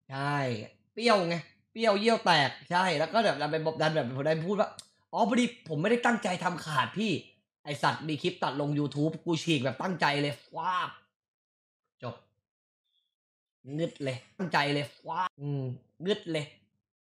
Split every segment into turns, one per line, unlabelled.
ใช่เปรี้ยวไงเปรี้ยวเยี่ยวแตกใช่แล้วก็แบบดันไปดันแบบผมดันพูดว่าอ๋อพอดีผมไม่ได้ตั้งใจทำขาดพี่ไอสัตว์มีคลิปตัดลง YouTube กูฉีกแบบตั้งใจเลยว้าบจบงึดเลยตั้งใจเลยว้างึดเลย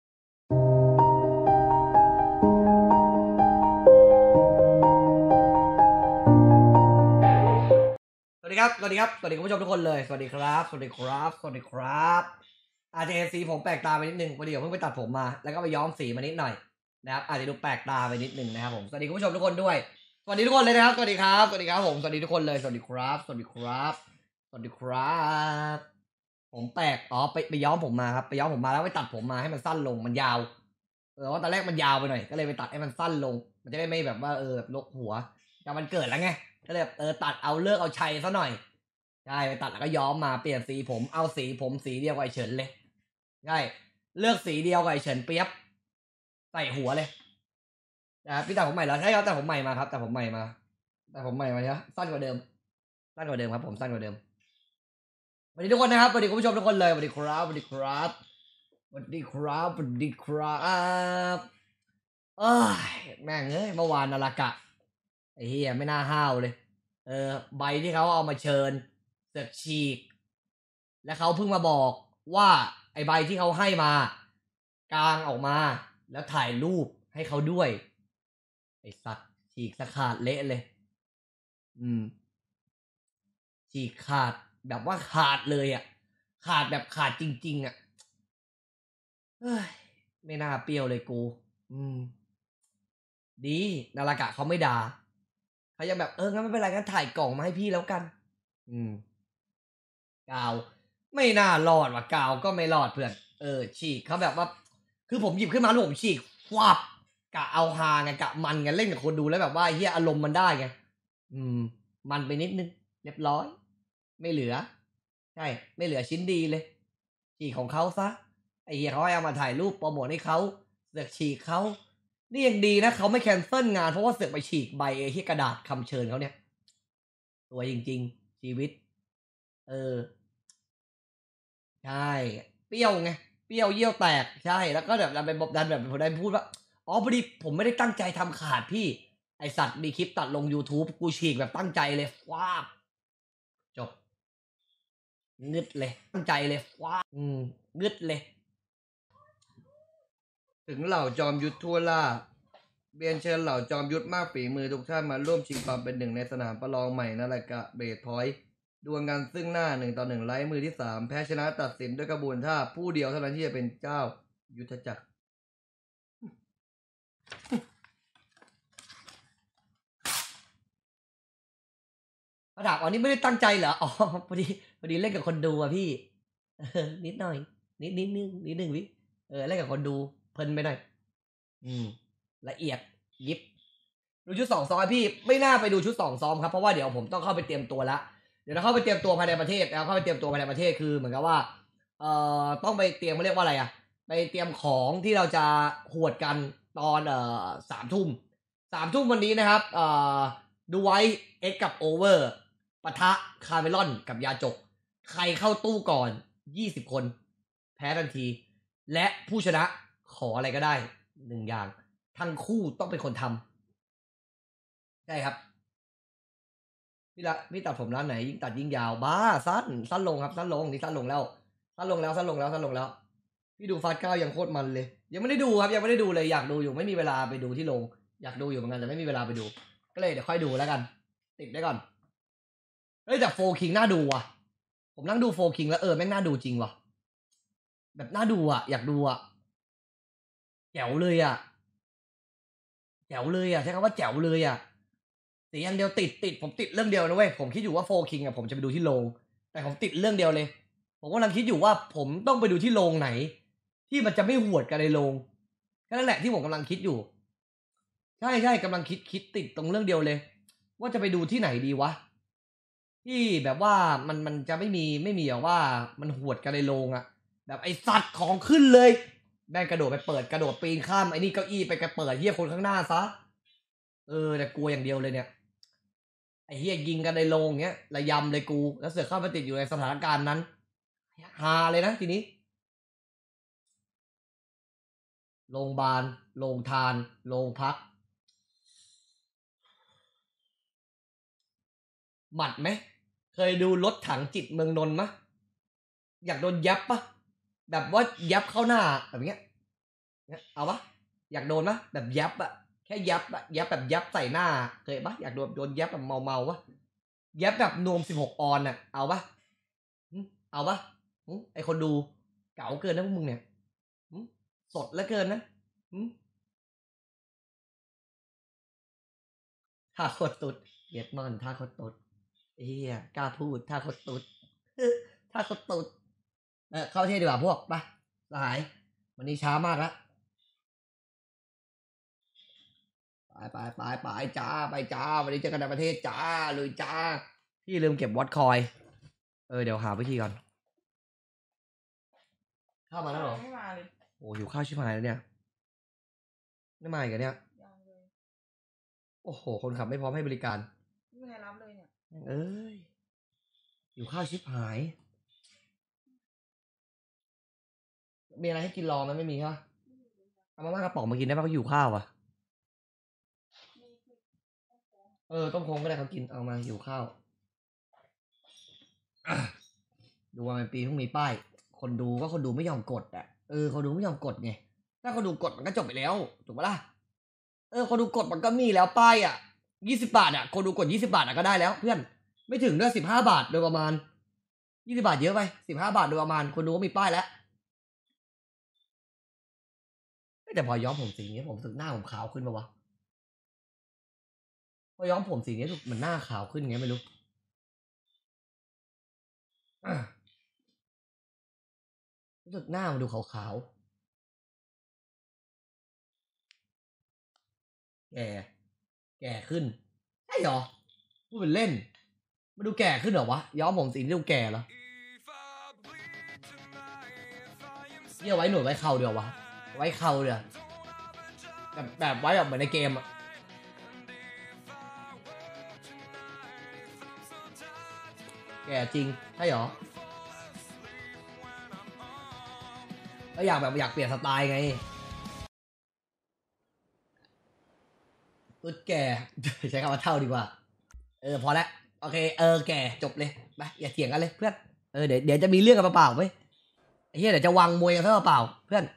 สวัสดีครับสวัสดีครับสวัสดีคุณผู้ชมทุกคนเลยสวัสดีครับสวัสดีครับสวัสดีครับอาจจะเห็นสีผมแปลกตาไปนิดนึงพอดีผมเพิ่งไปตัดผมมาแล้วก็ไปย้อมสีมานิดหน่อยนะครับอาจจะดูแปลกตาไปนิดนึงนะครับผมสวัสดีคุณผู้ชมทุกคนด้วยสวัสดีทุกคนเลยนะครับสวัสดีครับสวัสดีครับผมสวัสดีทุกคนเลยสวัสดีครับสวัสดีครับสวัสดีครับผมแปลกอ๋อไปย้อมผมมาครับไปย้อมผมมาแล้วไปตัดผมมาให้มันสั้นลงมันยาวว่าตอนแรกมันยาวไปหน่อยก็เลยไปตัดให้มันสั้นลงมันจะได้ไม่แบบว่าแบบลกหัวแต่มันเกิดแล้วไงก็เลยตัดเอาเลิกเอาชัยซะหน่อยใช่ไปตัดแล้วก็ย้อมมาเปลี่ยนสีผมเอาสีผมสีเดียวกับไอเฉินเลยใช่เลือกสีเดียวกับไอเฉินเปียบใส่หัวเลยนะครับพี่ตัดผมใหม่แล้วใช่ครับแต่ผมใหม่มาครับแต่ผมใหม่มาเยอะสั้นกว่าเดิมครับผมสั้นกว่าเดิมสวัสดีทุกคนนะครับสวัสดีคุณผู้ชมทุกคนเลยสวัสดีครับสวัสดีครับสวัสดีครับสวัสดีครับเอ้ยแม่งเอ้ยเมื่อวานนารากะไอ้เฮียไม่น่าห้าวเลยใบที่เขาเอามาเชิญเสือกฉีกและเขาเพิ่งมาบอกว่าไอ้ใบที่เขาให้มากางออกมาแล้วถ่ายรูปให้เขาด้วยไอ้สัตว์ฉีกสะขาดเละเลยฉีกขาดแบบว่าขาดเลยอ่ะขาดแบบขาดจริงๆอ่ะเฮ้ยไม่น่าเปรี้ยวเลยกูดีนารากะเขาไม่ด่าเขายังแบบงั้นไม่เป็นไรงั้นถ่ายกล่องมาให้พี่แล้วกันกาวไม่น่ารอดว่ะกาวก็ไม่รอดเพื่อนฉีกเขาแบบว่าคือผมหยิบขึ้นมาแล้วผมฉีกวับกะเอาฮาไงกะมันไงเล่นกับคนดูแล้วแบบว่าเฮียอารมณ์มันได้ไงมันไปนิดนึงเรียบร้อยไม่เหลือใช่ไม่เหลือชิ้นดีเลยฉีกของเขาซะไอ้เฮียเขาให้เอามาถ่ายรูปโปรโมทให้เขาเสือกฉีกเขานี่ยังดีนะเขาไม่แคนเซิลงานเพราะว่าเสือกไปฉีกใบไอ้ที่กระดาษคำเชิญเขาเนี่ยตัวจริงๆชีวิตใช่เปรี้ยวไงเปรี้ยวเยี่ยวแตกใช่แล้วก็แบบดันไปดันแบบผมได้พูดว่าอ๋อพอดีผมไม่ได้ตั้งใจทำขาดพี่ไอสัตว์มีคลิปตัดลง YouTube กูฉีกแบบตั้งใจเลยว้าบจบงึดเลยตั้งใจเลยว้างึดเลยถึงเหล่าจอมยุทธทั่วล่าเรียนเชิญเหล่าจอมยุทธมากฝีมือทุกท่านมาร่วมชิงความเป็นหนึ่งในสนามประลองใหม่นั่นแหละกะเบสพอยต์ดวลกันซึ่งหน้า1-1ไร้มือที่3แพ้ชนะตัดสินด้วยกระบวนท่าผู้เดียวเท่านั้นที่จะเป็นเจ้ายุทธจักรมาถามอ๋อนี่ไม่ได้ตั้งใจเหรออ๋อพอดีเล่นกับคนดูอะพี่นิดหน่อยนิดนึงพี่เล่นกับคนดูเพลินไปหน่อยละเอียดยิบดูชุด2 ซ้อมพี่ไม่น่าไปดูชุด2 ซ้อมครับเพราะว่าเดี๋ยวผมต้องเข้าไปเตรียมตัวแล้วเดี๋ยวเราเข้าไปเตรียมตัวภายในประเทศแล้วเข้าไปเตรียมตัวภายในประเทศคือเหมือนกับว่าต้องไปเตรียมเขาเรียกว่าอะไรอะไปเตรียมของที่เราจะหวดกันตอน3 ทุ่มวันนี้นะครับดูไว้เอ็กกับโอเวอร์ปะทะคาร์เมลอนกับยาจกใครเข้าตู้ก่อน20 คนแพ้ทันทีและผู้ชนะขออะไรก็ได้1 อย่างทั้งคู่ต้องเป็นคนทำใช่ครับพี่ตัดผมร้านไหนยิ่งตัดยิ่งยาวบ้าสั้นลงครับสั้นลงนี่สั้นลงแล้วพี่ดูฟาสเก้ายังโคตรมันเลยยังไม่ได้ดูครับยังไม่ได้ดูเลยอยากดูอยู่ไม่มีเวลาไปดูที่โรงอยากดูอยู่เหมือนกันแต่ไม่มีเวลาไปดูก็เลยเดี๋ยวค่อยดูแล้วกันติดได้ก่อนเฮ้ยแต่โฟคิงน่าดูว่ะผมนั่งดูโฟคิงแล้วแม่งน่าดูจริงว่ะแบบน่าดูอ่ะอยากดูอ่ะแจ๋วเลยอ่ะใช้คำว่าแจ๋วเลยอ่ะแต่อย่างเดียวติดผมติดเรื่องเดียวนะเว้ยผมคิดอยู่ว่าโฟคิงอ่ะผมจะไปดูที่โรงแต่ผมติดเรื่องเดียวเลยผมกำลังคิดอยู่ว่าผมต้องไปดูที่โรงไหนที่มันจะไม่หวดกันในโรงแค่นั้นแหละที่ผมกำลังคิดอยู่ใช่กำลังคิดติดตรงเรื่องเดียวเลยว่าจะไปดูที่ไหนดีวะที่แบบว่ามันจะไม่มีแบบว่ามันหวดกันในโรงอะแบบไอสัตว์ของขึ้นเลยแม่งกระโดดไปเปิดกระโดดปีนข้ามไอ้นี่เก้าอี้ไปกระเปิดเฮียคนข้างหน้าซะแต่กลัวอย่างเดียวเลยเนี่ยไอ้เฮียยิงกันในโรงเงี้ยระยำเลยกูแล้วเสือกเข้าไปติดอยู่ในสถานการณ์นั้นฮาเลยนะทีนี้โรงพยาบาลโรงทานโรงพักหมัดไหมเคยดูรถถังจิตเมืองนนท์มะอยากโดนยับปะแบบว่ายับเข้าหน้าแบบเนี้ยเอาปะอยากโดนปะแบบยับอะแค่ยับอะยับแบบยับใส่หน้าเคยปะอยากโดนยับแบบเมาปะยับแบบนวม16 ออนอะเอาปะเอาปะไอคนดูเก๋าเกินนะพวกมึงเนี่ยสดเหลือเกินนะท่าโคตรตุดเย็ดมอนท่าโคตรตุดเฮียกล้าพูดท่าโคตรตุดท่าโคตรตุดเข้าเที่ยวดีกว่าพวกไปสหายวันนี้ช้ามากแล้วไปจ้าไปจ้าวันนี้เจอกันในประเทศจ้าเลยจ้าพี่ลืมเก็บวอตคอยเดี๋ยวหาวิธีก่อนเข้ามาแล้วเหรอไม่มาเลยโอ้อยู่ข้าวชิบหายแล้วเนี่ยไม่มาอีกเนี่ยโอ้โหคนขับไม่พร้อมให้บริการไม่มีใครรับเลยเนี่ยอยู่ข้าวชิบหายมีอะไรให้กินรอไหมไม่มีค่ะเอามาม่ากระป๋องมากินได้ป่ะเขาอยู่ข้าวอ่ะต้มโค้งก็ได้เขากินเอามาอยู่ข้าวดูว่าเป็นปีเพิ่งมีป้ายคนดูก็คนดูไม่ยอมกดอ่ะคนดูไม่ยอมกดไงถ้าคนดูกดมันก็จบไปแล้วถูกปะล่ะคนดูกดมันก็มีแล้วป้ายอ่ะ20 บาทอ่ะคนดูกด20 บาทอ่ะก็ได้แล้วเพื่อนไม่ถึงด้วย15 บาทโดยประมาณ20 บาทเยอะไป15 บาทโดยประมาณคนดูก็มีป้ายแล้วแต่พอย้อมผมสีนี้ผมรู้สึกหน้าผมขาวขึ้นปะวะพอย้อมผมสีนี้มันหน้าขาวขึ้นไงไม่รู้รู้สึกหน้ามันดูขาวๆแก่ขึ้นใช่หรอพูดเป็นเล่นมาดูแก่ขึ้นเหรอวะย้อมผมสีนี้ดูแก่เหรอเยี่ยไว้หนวดไว้เข่าเดียววะไว้เข่าเดียวแบบไว้แบบเหมือนในเกมอะแก่จริงใช่หรอก็อยากเปลี่ยนสไตล์ไงตุ๊ดแก่ใช้คำว่าเท่าดีกว่าพอแล้วโอเคแก่จบเลยไปอย่าเถียงกันเลยเพื่อนเดี๋ยวจะมีเรื่องกันเปล่าๆเว้ยไอ้เหี้ยเดี๋ยวจะวางมวยกันเปล่าเพื่อน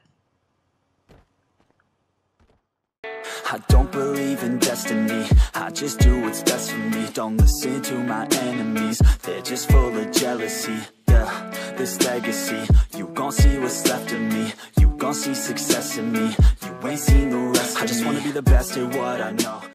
I don't believe in destiny, I just do what's best for me. Don't listen to my enemies, they're just full of jealousy. Yeah, this legacy, you gon' see what's left of me. You gon' see success in me, you ain't seen the rest of me. I just wanna be the best at what I know.